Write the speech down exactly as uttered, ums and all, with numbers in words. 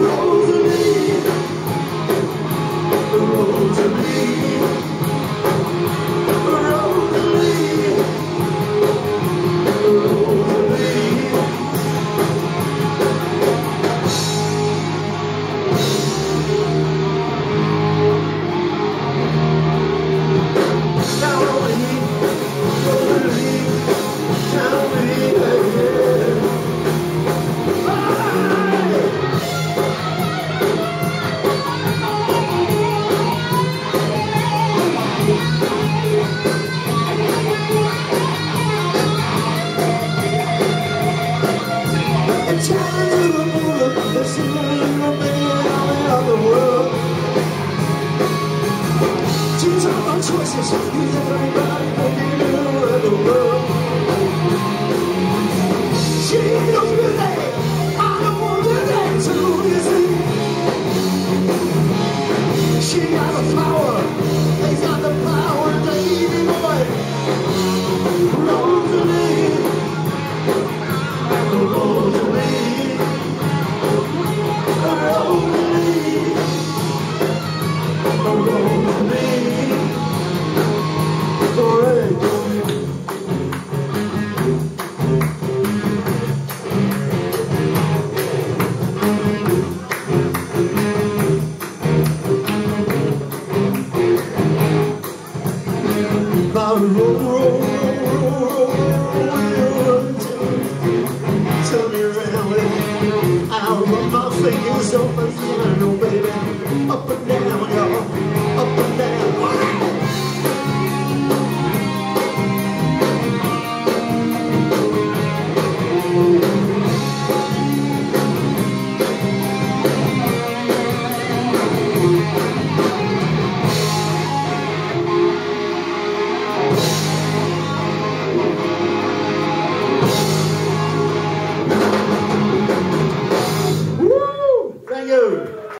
Rosalie, Rosalie, Rosalie, Rosalie. Now Rosalie, Rosalie, tell me again. Choose all our choices, use everybody for you in the world. She knows me there, I don't want her there too, you see. She got the power, they got the power, baby boy. Rosalie, Rosalie, Rosalie, Rosalie. Roll, roll, roll, roll, roll, turn me around, I'll run my fingers up and down, oh baby, up and down.